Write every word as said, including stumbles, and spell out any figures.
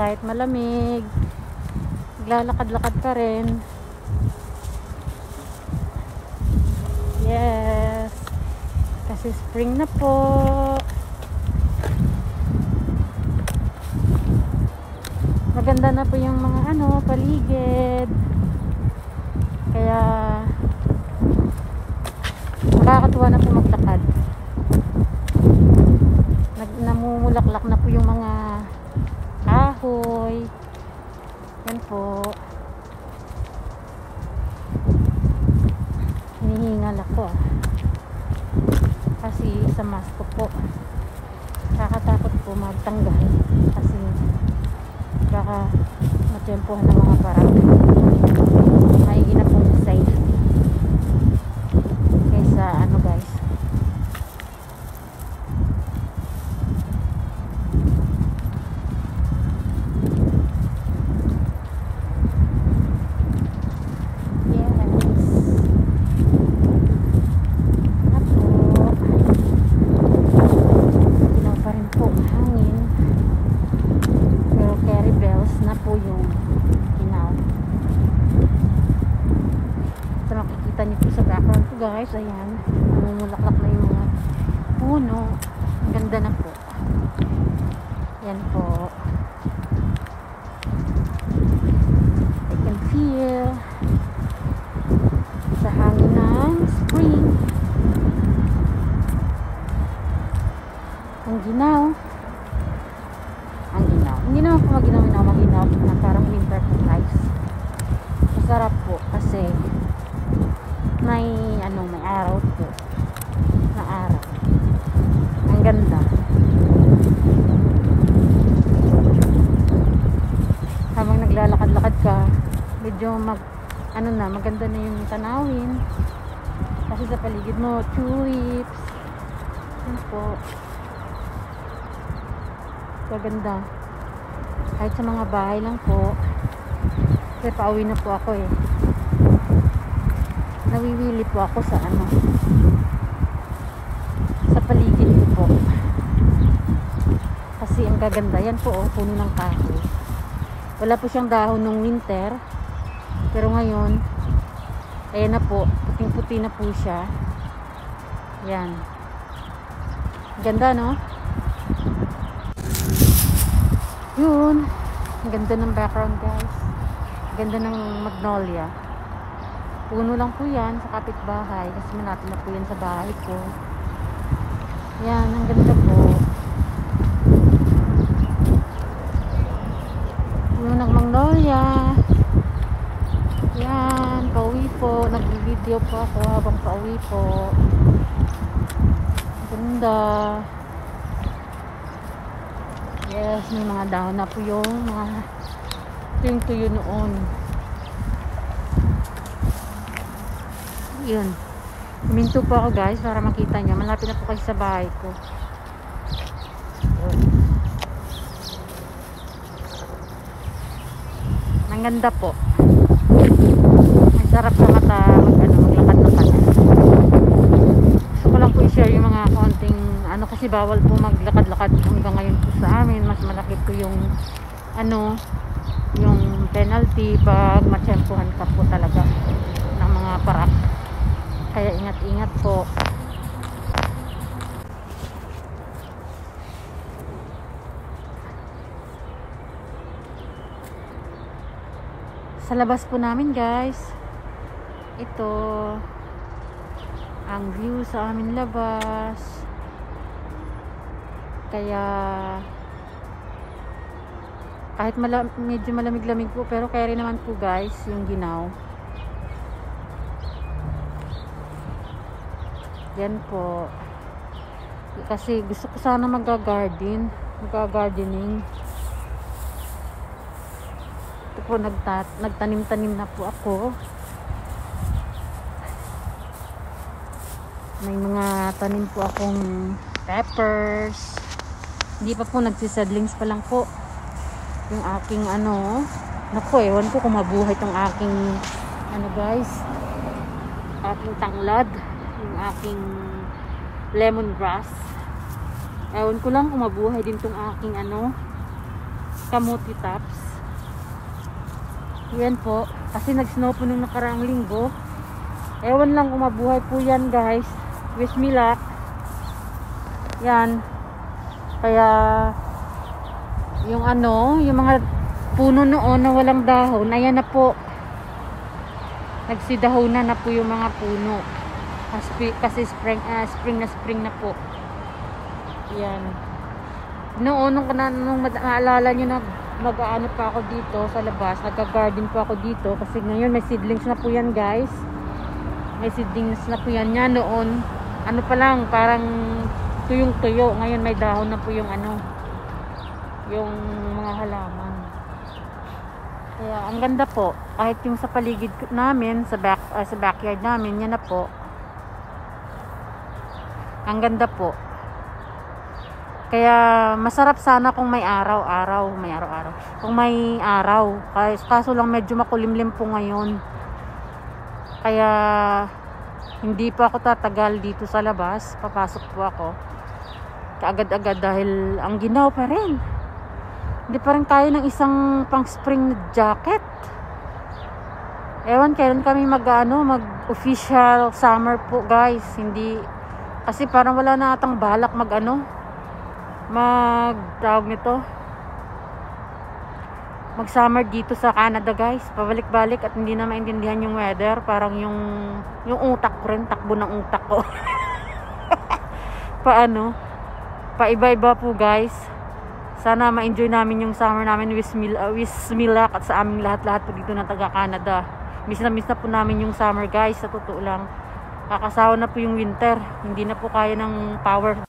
kahit malamig, naglalakad-lakad pa rin. Yes, kasi spring na po. Maganda na po yung mga ano, paligid. Kaya nakakatuwa na po maglakad. Nag namumulaklak na po yung mga kahoy. Yan po. Hinihingal ako ah. Kasi sa mask ko po kakatakot po magtanggal kasi baka matempohan ng mga parang maigi na pong safety kaysa ano guys. Guys, ayan, namumulaklak na yung mga puno. Ang ganda na po. Yan po. I can feel sa hangin ng spring. Ang ginaw. Ang ginaw. Ang ginaw po, maginaw na maginaw na parang winter po guys. Masarap po kasi may ano, may araw po na araw. Ang ganda. Habang naglalakad-lakad ka, medyo mag ano na, maganda na yung tanawin kasi sa paligid mo tulips. Yan po, maganda. Kahit sa mga bahay lang po kasi pauwi na po ako eh. Nawiwili po ako sa ano, sa paligid ko po kasi ang gaganda. Yan po oh, puno ng kahoy. Wala po siyang dahon nung winter pero ngayon ayan na po, puting puti na po siya. Yan, ganda no? Yun, ang ganda ng background guys. Ganda ng magnolia. Puno lang po yan sa kapitbahay kasi malapit na po yan sa bahay ko. Yan, ang ganda po. Puno ng magnolia. Yan, pauwi po. Nag-video po ako habang pauwi po. Ganda. Yes, may mga dahon na po yung mga tuyong tuyo noon. Yun, huminto po ako guys para makita nyo. Malapit na po kayo sa bahay ko. Yun. Ang ganda po. Ang sarap sa mata mag, ano, maglakad-lakad. Gusto ko lang po i-share yung mga konting ano kasi bawal po maglakad-lakad hanggang ngayon po sa amin. Mas malaki po yung ano, yung penalty pag matsempuhan ka po talaga ng mga parak. Kaya ingat-ingat po. Sa labas po namin guys, ito ang view sa amin labas. Kaya kahit mala medyo malamig-lamig po pero kaya rin naman po guys yung ginaw. Yan po. Kasi gusto ko sana mag-garden. Mag-gardening. Ito po, nagtanim-tanim na po ako. May mga tanim po akong peppers. Hindi pa po, nagsisadlings pa lang po. Yung aking ano. Naku, ewan ko kung mabuhay itong aking ano guys. Aking tanglad. Yung aking lemongrass. Ewan ko lang kung mabuhay din tong aking ano kamuti tops. Yan po, kasi nag-snow po nung nakaraang linggo. Ewan lang kung mabuhay po yan guys. Wish me luck. Yan. Kaya yung ano, yung mga puno noon na walang dahon, ayan na po. Nagsidahonan na po yung mga puno. Kasi, kasi spring, uh, spring na spring na po. Yan. Noon, nung, nung maalala nyo na mag-aano pa ako dito sa labas, nagka-garden po ako dito kasi ngayon may seedlings na po yan guys, may seedlings na po yan. Yan noon ano pa lang, parang tuyong tuyo, ngayon may dahon na po yung ano, yung mga halaman. Kaya ang ganda po, kahit yung sa paligid namin sa back, uh, sa backyard namin, yan na po, ang ganda po. Kaya masarap sana kung may araw-araw, may araw-araw. Kung may araw, kaso lang medyo makulimlim po ngayon. Kaya hindi pa ako tatagal dito sa labas, papasok po ako kaagad-agad dahil ang ginaw pa rin. Hindi pa rin kaya ng isang pang spring jacket. Ewan kailan kami mag-ano, mag-official summer po guys. Hindi, kasi parang wala na atang balak mag-ano, mag tawag nito mag summer dito sa Canada guys, pabalik-balik at hindi na maintindihan yung weather. Parang yung yung utak ko rin, takbo ng utak ko. Paano paiba-iba po guys. Sana ma-enjoy namin yung summer namin. Wish me, uh, wish me luck at sa aming lahat-lahat po dito na taga Canada. Miss na miss na po namin yung summer guys, sa totoo lang. Kakasawa na po yung winter, hindi na po kaya ng power